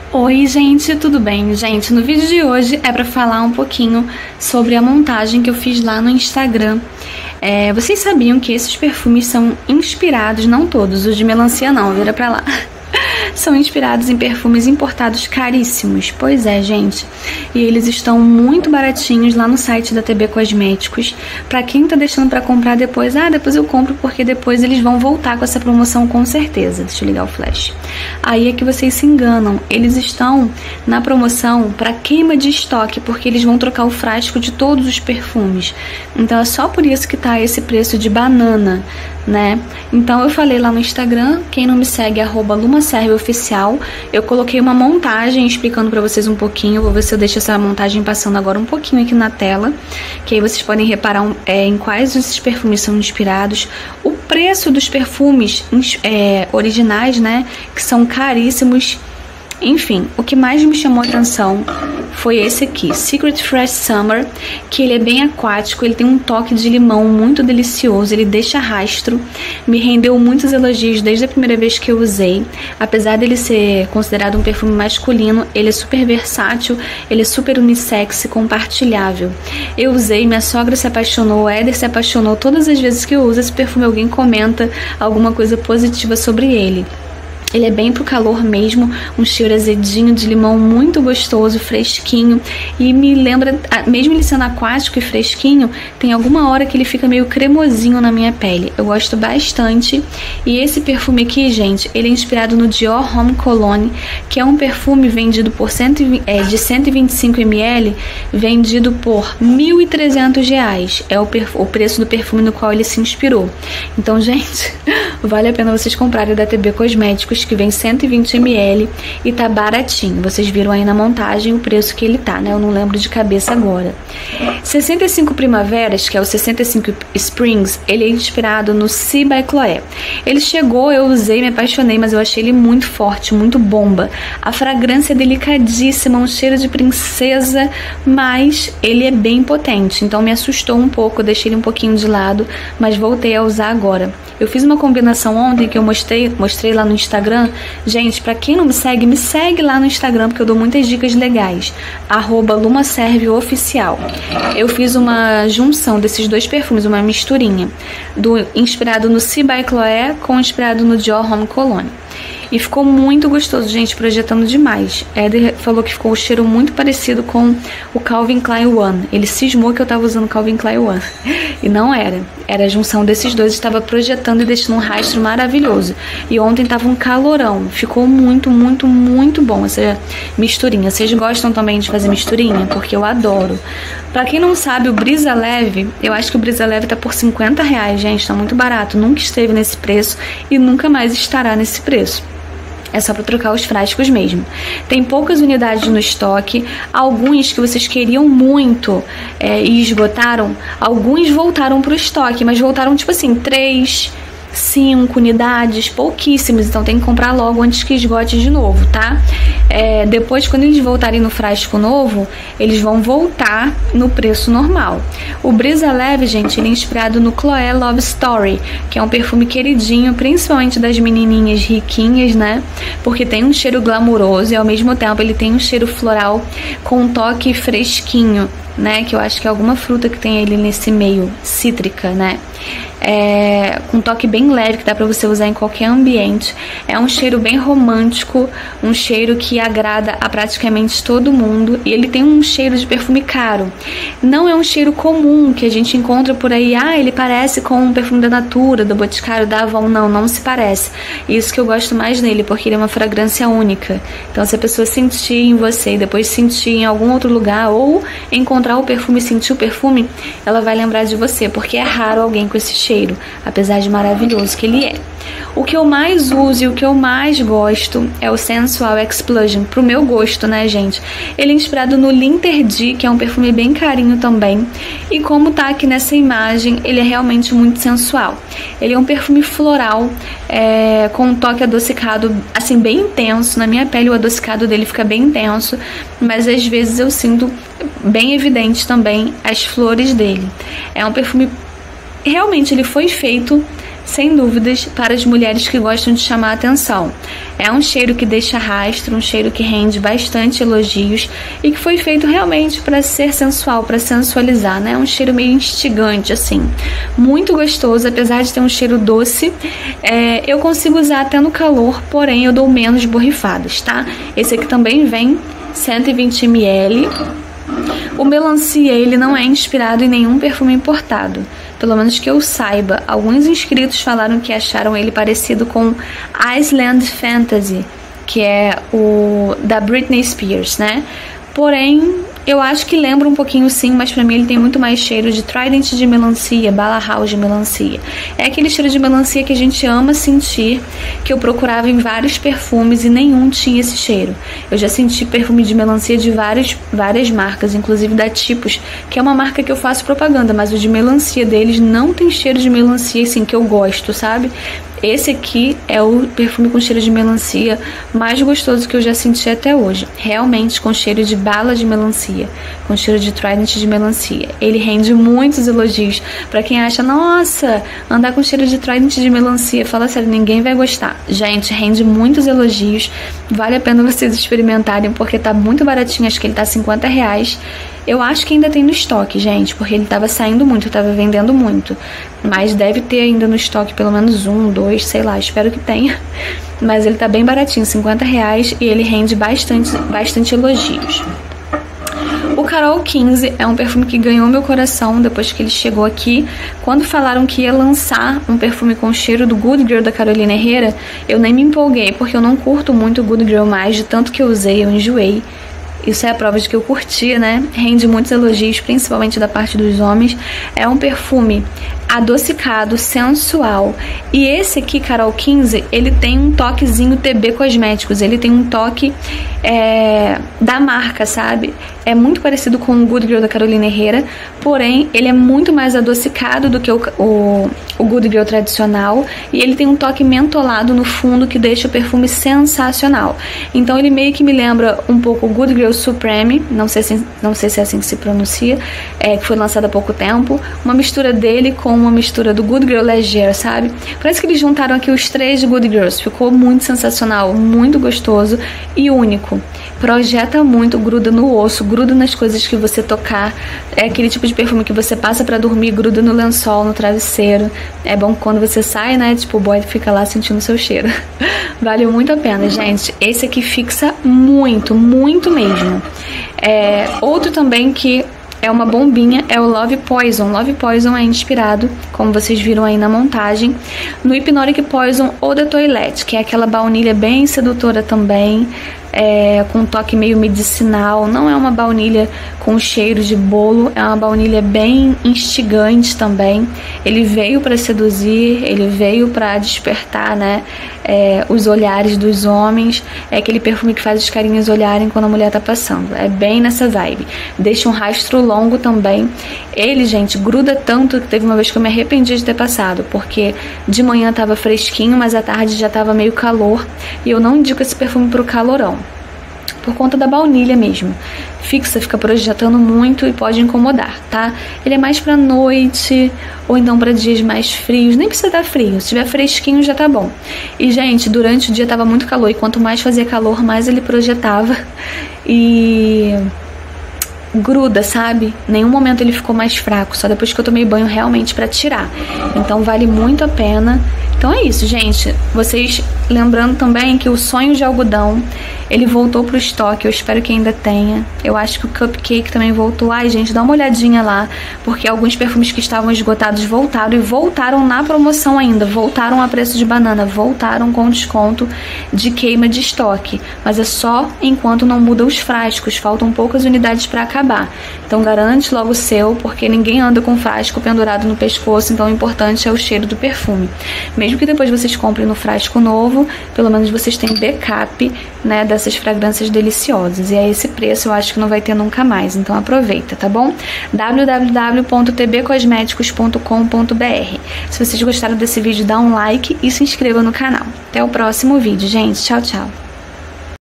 Oi gente, tudo bem? Gente, no vídeo de hoje é para falar um pouquinho sobre a montagem que eu fiz lá no Instagram. Vocês sabiam que esses perfumes são inspirados, não todos, os de melancia não, vira pra lá. São inspirados em perfumes importados caríssimos. Pois é, gente. E eles estão muito baratinhos lá no site da TB Cosméticos. Pra quem tá deixando pra comprar depois, depois eu compro porque depois eles vão voltar com essa promoção com certeza. Deixa eu ligar o flash. Aí é que vocês se enganam. Eles estão na promoção pra queima de estoque, porque eles vão trocar o frasco de todos os perfumes. Então é só por isso que tá esse preço de banana, né? Então eu falei lá no Instagram, quem não me segue é @lumaserveoficial. Eu coloquei uma montagem explicando pra vocês um pouquinho. Vou ver se eu deixo essa montagem passando agora um pouquinho aqui na tela, que aí vocês podem reparar em quais esses perfumes são inspirados, o preço dos perfumes originais, né, que são caríssimos. Enfim, o que mais me chamou a atenção foi esse aqui, Secret Fresh Summer, que ele é bem aquático, ele tem um toque de limão muito delicioso, ele deixa rastro, me rendeu muitos elogios desde a primeira vez que eu usei. Apesar dele ser considerado um perfume masculino, ele é super versátil, ele é super unissex e compartilhável. Eu usei, minha sogra se apaixonou, o Éder se apaixonou, todas as vezes que eu uso esse perfume alguém comenta alguma coisa positiva sobre ele. Ele é bem pro calor mesmo, um cheiro azedinho de limão muito gostoso, fresquinho, e me lembra, mesmo ele sendo aquático e fresquinho, tem alguma hora que ele fica meio cremosinho na minha pele. Eu gosto bastante. E esse perfume aqui, gente, ele é inspirado no Dior Homme Cologne, que é um perfume vendido por de 125 ml, vendido por R$1.300. É o preço do perfume no qual ele se inspirou. Então, gente, vale a pena vocês comprarem da TB Cosméticos, que vem 120 ml e tá baratinho. Vocês viram aí na montagem o preço que ele tá, né? Eu não lembro de cabeça agora. 65 Primaveras, que é o 65 Springs, ele é inspirado no Sea by Chloé. Ele chegou, eu usei, me apaixonei, mas eu achei ele muito forte, muito bomba. A fragrância é delicadíssima, um cheiro de princesa, mas ele é bem potente, então me assustou um pouco, eu deixei ele um pouquinho de lado, mas voltei a usar agora. Eu fiz uma combinação ontem que eu mostrei lá no Instagram. Gente, pra quem não me segue lá no Instagram, porque eu dou muitas dicas legais. @lumaserveoficial. Eu fiz uma junção desses dois perfumes, uma misturinha, inspirado no Sea by Chloé com inspirado no Dior Homme Cologne. E ficou muito gostoso, gente, projetando demais. Éder falou que ficou o cheiro muito parecido com o Calvin Klein One. Ele cismou que eu tava usando Calvin Klein One. E não era. Era a junção desses dois, estava projetando e deixando um rastro maravilhoso. E ontem tava um calorão. Ficou muito, muito, muito bom essa misturinha. Vocês gostam também de fazer misturinha? Porque eu adoro. Pra quem não sabe, o Brisa Leve, eu acho que o Brisa Leve tá por R$50, gente. Tá muito barato. Nunca esteve nesse preço e nunca mais estará nesse preço. É só para trocar os frascos mesmo. Tem poucas unidades no estoque. Alguns que vocês queriam muito e esgotaram, alguns voltaram pro estoque, mas voltaram tipo assim, 3, 5 unidades, pouquíssimos. Então tem que comprar logo antes que esgote de novo, tá? Depois, quando eles voltarem no frasco novo, eles vão voltar no preço normal. O Brisa Leve, gente, ele é inspirado no Chloé Love Story, que é um perfume queridinho, principalmente das menininhas riquinhas, né? Porque tem um cheiro glamouroso e ao mesmo tempo ele tem um cheiro floral com um toque fresquinho, né? Que eu acho que é alguma fruta que tem ele nesse meio, cítrica, né? Com um toque bem leve que dá pra você usar em qualquer ambiente. É um cheiro bem romântico, um cheiro que agrada a praticamente todo mundo, e ele tem um cheiro de perfume caro. Não é um cheiro comum que a gente encontra por aí. Ele parece com um perfume da Natura, do Boticário, da Avon. Não se parece. Isso que eu gosto mais nele, porque ele é uma fragrância única. Então se a pessoa sentir em você e depois sentir em algum outro lugar, ou encontrar o perfume e sentir o perfume, ela vai lembrar de você, porque é raro alguém com esse cheiro, apesar de maravilhoso que ele é. O que eu mais uso e o que eu mais gosto é o Sensual Explosion, pro meu gosto, né, gente? Ele é inspirado no Linterdi, que é um perfume bem carinho também, e como tá aqui nessa imagem, ele é realmente muito sensual. Ele é um perfume floral, com um toque adocicado, assim, bem intenso. Na minha pele o adocicado dele fica bem intenso, mas às vezes eu sinto bem evidente também as flores dele. É um perfume, realmente ele foi feito sem dúvidas, para as mulheres que gostam de chamar a atenção. É um cheiro que deixa rastro, um cheiro que rende bastante elogios e que foi feito realmente para ser sensual, para sensualizar, né? É um cheiro meio instigante, assim. Muito gostoso, apesar de ter um cheiro doce. Eu consigo usar até no calor, porém eu dou menos borrifadas, tá? Esse aqui também vem 120 ml. O melancia, ele não é inspirado em nenhum perfume importado. Pelo menos que eu saiba. Alguns inscritos falaram que acharam ele parecido com Island Fantasy, que é o da Britney Spears, né? Porém, eu acho que lembra um pouquinho sim, mas pra mim ele tem muito mais cheiro de Trident de melancia, Bala House de melancia. É aquele cheiro de melancia que a gente ama sentir, que eu procurava em vários perfumes e nenhum tinha esse cheiro. Eu já senti perfume de melancia de várias marcas, inclusive da Tipos, que é uma marca que eu faço propaganda, mas o de melancia deles não tem cheiro de melancia assim que eu gosto, sabe? Esse aqui é o perfume com cheiro de melancia mais gostoso que eu já senti até hoje. Realmente com cheiro de bala de melancia, com cheiro de Trident de melancia. Ele rende muitos elogios. Pra quem acha, nossa, andar com cheiro de Trident de melancia, fala sério, ninguém vai gostar. Gente, rende muitos elogios. Vale a pena vocês experimentarem, porque tá muito baratinho, acho que ele tá R$50. Eu acho que ainda tem no estoque, gente, porque ele tava saindo muito, tava vendendo muito. Mas deve ter ainda no estoque pelo menos 1, 2, sei lá, espero que tenha. Mas ele tá bem baratinho, R$50, e ele rende bastante elogios. O Carol 15 é um perfume que ganhou meu coração depois que ele chegou aqui. Quando falaram que ia lançar um perfume com cheiro do Good Girl da Carolina Herrera, eu nem me empolguei, porque eu não curto muito o Good Girl mais, de tanto que eu usei, eu enjoei. Isso é a prova de que eu curti, né? Rende muitos elogios, principalmente da parte dos homens. É um perfume adocicado, sensual. E esse aqui, Carol 15, ele tem um toquezinho TB Cosméticos. Ele tem um toque da marca, sabe? É muito parecido com o Good Girl da Carolina Herrera, porém, ele é muito mais adocicado do que o Good Girl tradicional. E ele tem um toque mentolado no fundo que deixa o perfume sensacional. Então, ele meio que me lembra um pouco o Good Girl Supreme, não sei se é assim que se pronuncia, que foi lançado há pouco tempo. Uma mistura dele com uma mistura do Good Girl Leger, sabe? Parece que eles juntaram aqui os três de Good Girls. Ficou muito sensacional, muito gostoso e único. Projeta muito, gruda no osso, gruda nas coisas que você tocar. É aquele tipo de perfume que você passa pra dormir, gruda no lençol, no travesseiro. É bom quando você sai, né? Tipo, o boy fica lá sentindo o seu cheiro. Vale muito a pena, gente. Esse aqui fixa muito, muito mesmo. Outro também que é uma bombinha, é o Love Poison. Love Poison é inspirado, como vocês viram aí na montagem, no Hypnotic Poison ou da Toilette, que é aquela baunilha bem sedutora também, com um toque meio medicinal. Não é uma baunilha com cheiro de bolo, é uma baunilha bem instigante também. Ele veio para seduzir, ele veio para despertar, né, os olhares dos homens. É aquele perfume que faz os carinhas olharem quando a mulher tá passando. É bem nessa vibe. Deixa um rastro longo também. Ele, gente, gruda tanto que teve uma vez que eu me arrependi de ter passado, porque de manhã tava fresquinho, mas à tarde já tava meio calor, e eu não indico esse perfume pro calorão, por conta da baunilha mesmo. Fixa, fica projetando muito e pode incomodar, tá? Ele é mais pra noite, ou então pra dias mais frios. Nem precisa dar frio, se tiver fresquinho já tá bom. E, gente, durante o dia tava muito calor, e quanto mais fazia calor, mais ele projetava. E gruda, sabe? Nenhum momento ele ficou mais fraco, só depois que eu tomei banho realmente pra tirar. Então vale muito a pena. Então é isso, gente. Vocês lembrando também que o Sonho de Algodão, ele voltou pro estoque, eu espero que ainda tenha. Eu acho que o Cupcake também voltou. Ai, gente, dá uma olhadinha lá, porque alguns perfumes que estavam esgotados voltaram, e voltaram na promoção ainda, voltaram a preço de banana, voltaram com desconto de queima de estoque. Mas é só enquanto não muda os frascos, faltam poucas unidades para acabar. Então garante logo o seu, porque ninguém anda com frasco pendurado no pescoço, então o importante é o cheiro do perfume. Mesmo que depois vocês comprem no frasco novo, pelo menos vocês têm backup, né, dessas fragrâncias deliciosas. E a esse preço eu acho que não vai ter nunca mais, então aproveita, tá bom? www.tbcosmeticos.com.br. Se vocês gostaram desse vídeo, dá um like e se inscreva no canal. Até o próximo vídeo, gente. Tchau, tchau.